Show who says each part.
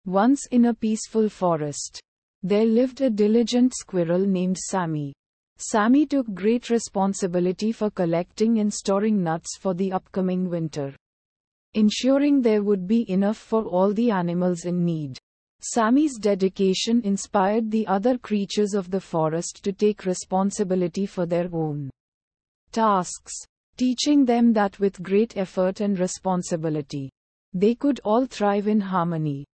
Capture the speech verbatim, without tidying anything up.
Speaker 1: Once in a peaceful forest, there lived a diligent squirrel named Sammy. Sammy took great responsibility for collecting and storing nuts for the upcoming winter, ensuring there would be enough for all the animals in need. Sammy's dedication inspired the other creatures of the forest to take responsibility for their own tasks, teaching them that with great effort and responsibility, they could all thrive in harmony.